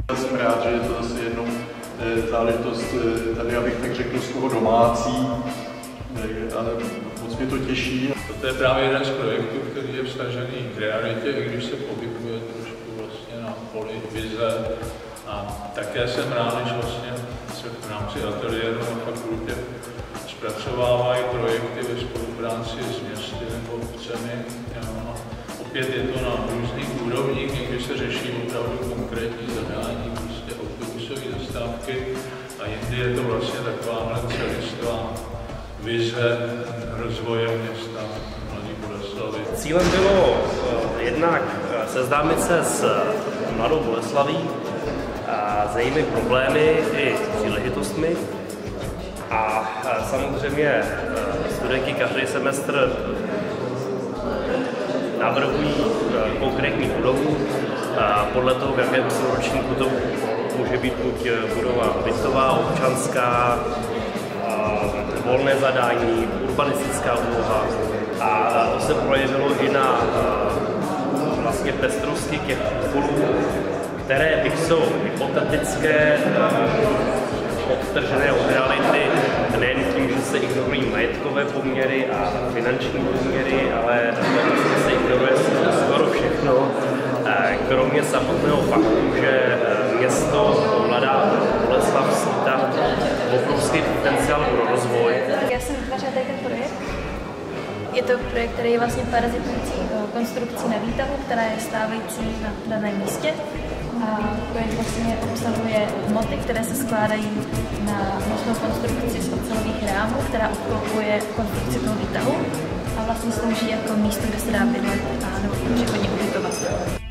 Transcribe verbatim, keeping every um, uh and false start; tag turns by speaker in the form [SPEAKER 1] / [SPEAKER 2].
[SPEAKER 1] Jsem rád, že je to zase jednou záležitost, tady abych tak řekl, z toho domácí, ale moc mě to těší.
[SPEAKER 2] To je právě jeden z projektů, který je vztažený k realitě, i když se pohybuje trošku vlastně na poli vize. A také jsem rád, že vlastně se v rámci ateliéru na fakultě zpracovávají projekty ve spolupráci s městy nebo obcemi. Opět je to na různých úrovních, někdy se řeší opravdu konkrétní zadání, prostě autobusové zastávky, a jindy je to vlastně taková celistvá vize rozvoje města Mladé Boleslavi.
[SPEAKER 3] Cílem bylo uh, jednak seznámit se s Mladou Boleslaví, a s jejími problémy i příležitostmi. A uh, samozřejmě uh, studenti každý semestr navrhují uh, konkrétní budovu. A podle toho, v jakém ročníku to může být buď budova bytová, občanská, volné zadání, urbanistická úloha, a to se projevilo i na vlastně pestrosti těch úkolů, které bych jsou hypotetické, odtržené od reality, nejen tím, že se ignorují majetkové poměry a finanční poměry, ale vlastně se ignoruje skoro všechno, kromě samotného faktu, že město Mladá Boleslav skýtá obrovský potenciál pro rozvoj.
[SPEAKER 4] Já jsem vytvářela tady ten projekt. Je to projekt, který je vlastně parazitující konstrukcí na výtahu, která je stávající na daném místě. A projekt vlastně obsahuje hmoty, které se skládají na nosnou konstrukci z ocelových rámů, která obklopuje konstrukci toho výtahu a vlastně slouží jako místo, kde se dá bydlet a nebo případně ubytovat.